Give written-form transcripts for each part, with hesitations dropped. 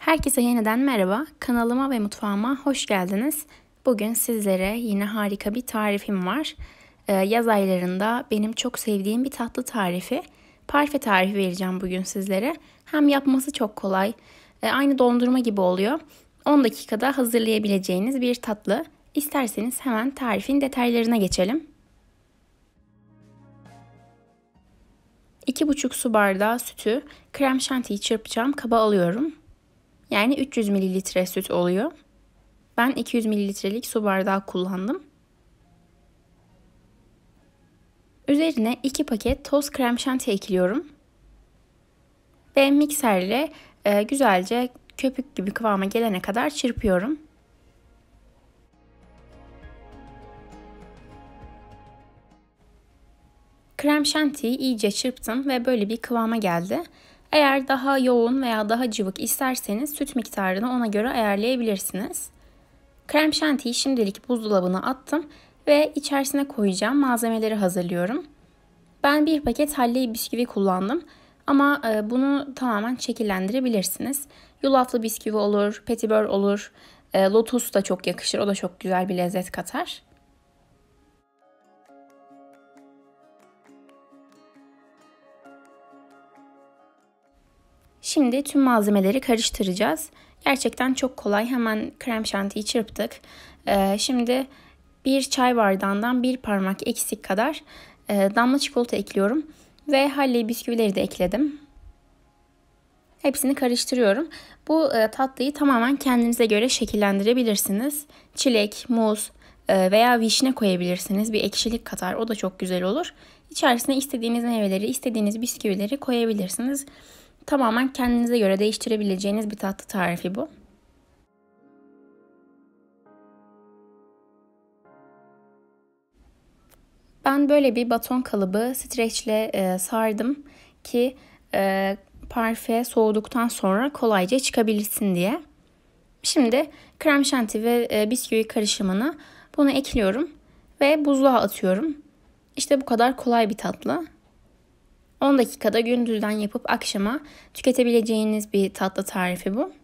Herkese yeniden merhaba. Kanalıma ve mutfağıma hoş geldiniz. Bugün sizlere yine harika bir tarifim var. Yaz aylarında benim çok sevdiğim bir tatlı tarifi. Parfe tarifi vereceğim bugün sizlere. Hem yapması çok kolay, aynı dondurma gibi oluyor. 10 dakikada hazırlayabileceğiniz bir tatlı. İsterseniz hemen tarifin detaylarına geçelim. 2,5 su bardağı sütü, krem şantiyi çırpacağım kaba alıyorum. Yani 300 mililitre süt oluyor. Ben 200 mililitrelik su bardağı kullandım. Üzerine 2 paket toz krem şanti ekliyorum. Ve mikserle güzelce köpük gibi kıvama gelene kadar çırpıyorum. Krem şantiyi iyice çırptım ve böyle bir kıvama geldi. Eğer daha yoğun veya daha cıvık isterseniz süt miktarını ona göre ayarlayabilirsiniz. Krem şantiyi şimdilik buzdolabına attım ve içerisine koyacağım malzemeleri hazırlıyorum. Ben bir paket Halley bisküvi kullandım ama bunu tamamen şekillendirebilirsiniz. Yulaflı bisküvi olur, petibör olur, lotus da çok yakışır, o da çok güzel bir lezzet katar. Şimdi tüm malzemeleri karıştıracağız. Gerçekten çok kolay. Hemen krem şantiyi çırptık. Şimdi bir çay bardağından bir parmak eksik kadar damla çikolata ekliyorum. Ve Halley bisküvileri de ekledim. Hepsini karıştırıyorum. Bu tatlıyı tamamen kendinize göre şekillendirebilirsiniz. Çilek, muz veya vişne koyabilirsiniz. Bir ekşilik katar. O da çok güzel olur. İçerisine istediğiniz meyveleri, istediğiniz bisküvileri koyabilirsiniz. Tamamen kendinize göre değiştirebileceğiniz bir tatlı tarifi bu. Ben böyle bir baton kalıbı streçle sardım ki parfe soğuduktan sonra kolayca çıkabilsin diye. Şimdi krem şanti ve bisküvi karışımını bunu ekliyorum ve buzluğa atıyorum. İşte bu kadar kolay bir tatlı. 10 dakikada gündüzden yapıp akşama tüketebileceğiniz bir tatlı tarifi bu.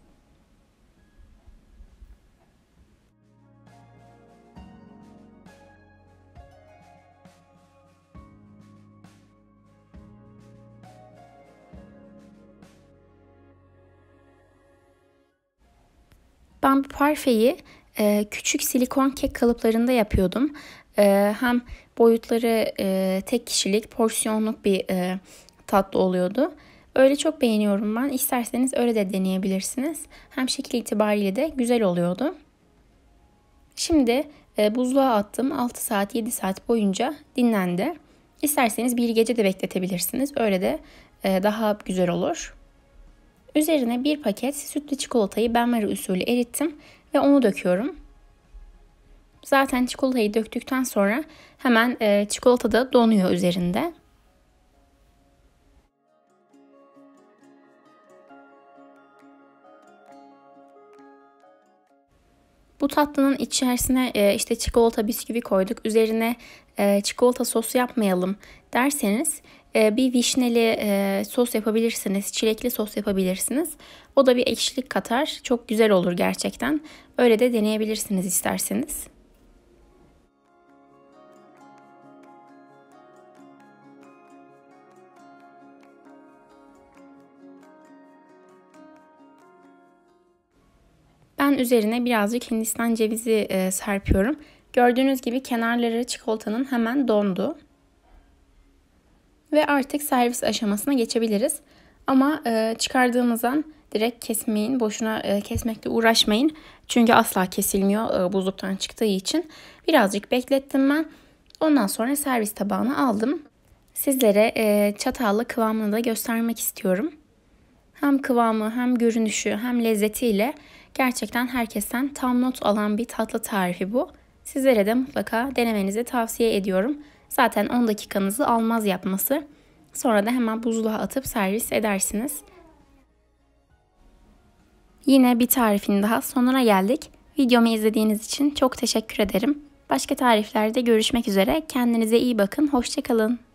Ben bu parfeyi küçük silikon kek kalıplarında yapıyordum. Hem boyutları tek kişilik, porsiyonluk bir tatlı oluyordu. Öyle çok beğeniyorum ben. İsterseniz öyle de deneyebilirsiniz. Hem şekil itibariyle de güzel oluyordu. Şimdi buzluğa attım. 6 saat, 7 saat boyunca dinlendi. İsterseniz bir gece de bekletebilirsiniz. Öyle de daha güzel olur. Üzerine bir paket sütlü çikolatayı benmari usulü erittim ve onu döküyorum. Zaten çikolatayı döktükten sonra hemen çikolata da donuyor üzerinde. Bu tatlının içerisine işte çikolata bisküvi koyduk. Üzerine çikolata sos yapmayalım derseniz bir vişneli sos yapabilirsiniz. Çilekli sos yapabilirsiniz. O da bir ekşilik katar. Çok güzel olur gerçekten. Öyle de deneyebilirsiniz isterseniz. Ben üzerine birazcık Hindistan cevizi serpiyorum. Gördüğünüz gibi kenarları çikolatanın hemen dondu. Ve artık servis aşamasına geçebiliriz. Ama çıkardığımız an direkt kesmeyin. Boşuna kesmekle uğraşmayın. Çünkü asla kesilmiyor buzluktan çıktığı için. Birazcık beklettim ben. Ondan sonra servis tabağına aldım. Sizlere çatalla kıvamını da göstermek istiyorum. Hem kıvamı hem görünüşü hem lezzetiyle gerçekten herkesten tam not alan bir tatlı tarifi bu. Sizlere de mutlaka denemenizi tavsiye ediyorum. Zaten 10 dakikanızı almaz yapması. Sonra da hemen buzluğa atıp servis edersiniz. Yine bir tarifin daha sonuna geldik. Videomu izlediğiniz için çok teşekkür ederim. Başka tariflerde görüşmek üzere. Kendinize iyi bakın. Hoşça kalın.